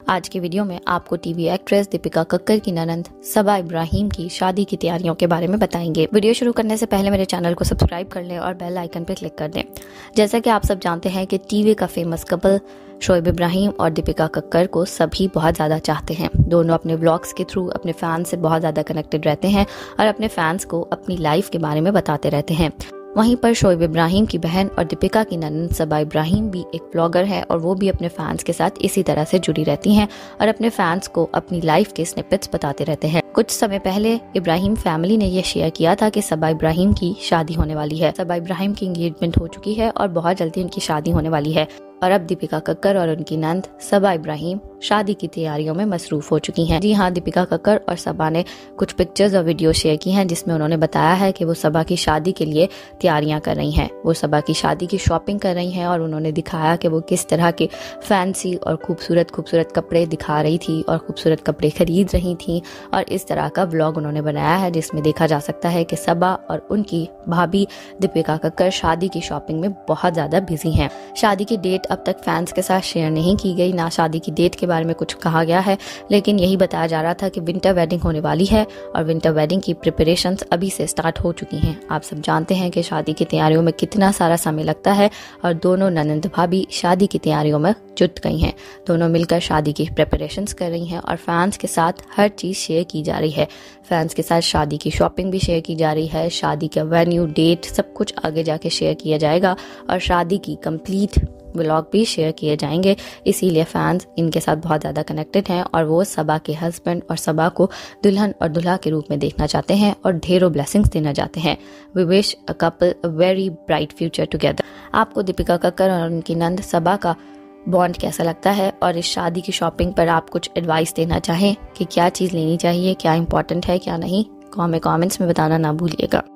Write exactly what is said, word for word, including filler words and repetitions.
आज की वीडियो में आपको टीवी एक्ट्रेस दीपिका कक्कर की ननंद सबा इब्राहिम की शादी की तैयारियों के बारे में बताएंगे। वीडियो शुरू करने से पहले मेरे चैनल को सब्सक्राइब कर लें और बेल आइकन पर क्लिक कर दें। जैसा कि आप सब जानते हैं कि टीवी का फेमस कपल शोएब इब्राहिम और दीपिका कक्कर को सभी बहुत ज़्यादा चाहते हैं। दोनों अपने व्लॉग्स के थ्रू अपने फैंस से बहुत ज़्यादा कनेक्टेड रहते हैं और अपने फैंस को अपनी लाइफ के बारे में बताते रहते हैं। वहीं पर शोएब इब्राहिम की बहन और दीपिका की ननंद सबा इब्राहिम भी एक ब्लॉगर है और वो भी अपने फैंस के साथ इसी तरह से जुड़ी रहती हैं और अपने फैंस को अपनी लाइफ के स्निपेट्स बताते रहते हैं। कुछ समय पहले इब्राहिम फैमिली ने यह शेयर किया था कि सबा इब्राहिम की शादी होने वाली है। सबा इब्राहिम की एंगेजमेंट हो चुकी है और बहुत जल्दी उनकी शादी होने वाली है और अब दीपिका कक्कर और उनकी नंद सबा इब्राहिम शादी की तैयारियों में मसरूफ हो चुकी हैं। जी हाँ, दीपिका कक्कर और सबा ने कुछ पिक्चर्स और वीडियो शेयर की हैं जिसमें उन्होंने बताया है कि वो सबा की शादी के लिए तैयारियां कर रही हैं। वो सबा की शादी की शॉपिंग कर रही हैं और उन्होंने दिखाया कि वो किस तरह के फैंसी और खूबसूरत खूबसूरत कपड़े दिखा रही थी और खूबसूरत कपड़े खरीद रही थी और इस तरह का व्लॉग उन्होंने बनाया है जिसमें देखा जा सकता है कि सबा और उनकी भाभी दीपिका कक्कर शादी की शॉपिंग में बहुत ज्यादा बिजी हैं। शादी की डेट अब तक फैंस के साथ शेयर नहीं की गई, ना शादी की डेट के बारे में कुछ कहा गया है, लेकिन यही बताया जा रहा था कि विंटर वेडिंग होने वाली है और विंटर वेडिंग की प्रिपरेशंस अभी से स्टार्ट हो चुकी हैं। आप सब जानते हैं कि शादी की तैयारियों में कितना सारा समय लगता है और दोनों ननंद भाभी शादी की तैयारियों में जुट गई हैं। दोनों मिलकर शादी की प्रिपरेशंस कर रही हैं और फैंस के साथ हर चीज शेयर की जा रही है। फैंस के साथ शादी की शॉपिंग भी शेयर की जा रही है, शादी का वेन्यू, डेट सब कुछ आगे जाके शेयर किया जाएगा और शादी की कंप्लीट व्लॉग भी शेयर किए जाएंगे। इसीलिए फैंस इनके साथ बहुत ज़्यादा कनेक्टेड हैं और वो सबा के हस्बैंड और सबा को दुल्हन और दुल्हा के रूप में देखना चाहते हैं और ढेरों ब्लेसिंग्स देना चाहते हैं। We wish a couple a very bright future together. आपको दीपिका कक्कर और उनकी नंद सबा का बॉन्ड कैसा लगता है और इस शादी की शॉपिंग पर आप कुछ एडवाइस देना चाहें कि क्या चीज़ लेनी चाहिए, क्या इंपॉर्टेंट है क्या नहीं, हमें कमेंट्स में बताना ना भूलिएगा।